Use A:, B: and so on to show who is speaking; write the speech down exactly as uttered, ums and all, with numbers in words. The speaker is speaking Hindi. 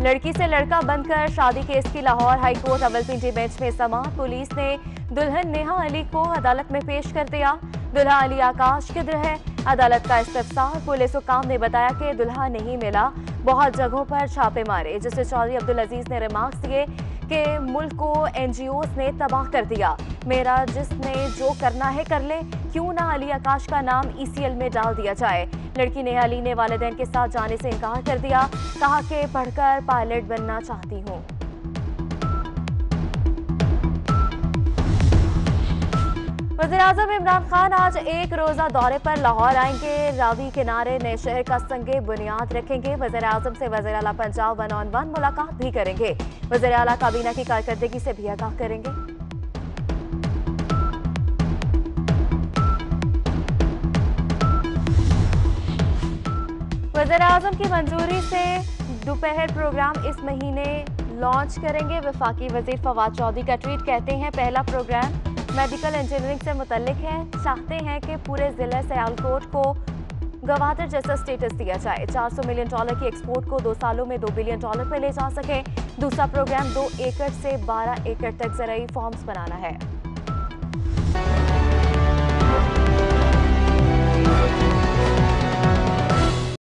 A: लड़की से लड़का बनकर शादी केस की लाहौर हाईकोर्ट रावलपिंडी बेंच में समाअत। पुलिस ने दुल्हन नेहा अली को अदालत में पेश कर दिया। दुल्हा अली आकाश किधर है? अदालत का इस्तफसार। पुलिस हुकाम ने बताया कि दुल्हा नहीं मिला, बहुत जगहों पर छापे मारे, जिससे चौधरी अब्दुल अजीज ने रिमार्क्स दिए कि मुल्क को एनजीओज ने तबाह कर दिया। मेरा जिसने जो करना है कर ले, क्यों ना अली आकाश का नाम ईसीएल में डाल दिया जाए। लड़की नेहा अली ने वालिदैन के साथ जाने से इनकार कर दिया, कहा कि पढ़कर पायलट बनना चाहती हूँ। वज़ीर-ए-आज़म इमरान खान आज एक रोजा दौरे पर लाहौर आएंगे। रावी किनारे नए शहर का संगे बुनियाद रखेंगे। वज़ीर-ए-आज़म से वज़ीर आला पंजाब वन ऑन वन मुलाकात भी करेंगे। वज़ीर आला काबीना की कारकर्दगी से भी आगाह करेंगे। वज़ीर-ए-आज़म की मंजूरी से दोपहर प्रोग्राम इस महीने लॉन्च करेंगे। वफाकी वजीर फवाद चौधरी का ट्वीट, कहते हैं पहला प्रोग्राम मेडिकल इंजीनियरिंग से मुतल्लिक है। चाहते हैं कि पूरे जिले सियालकोट को गवादर जैसा स्टेटस दिया जाए। चार सौ मिलियन डॉलर की एक्सपोर्ट को दो सालों में दो बिलियन डॉलर पर ले जा सके। दूसरा प्रोग्राम दो एकड़ से बारह एकड़ तक ज़राई फॉर्म्स बनाना है।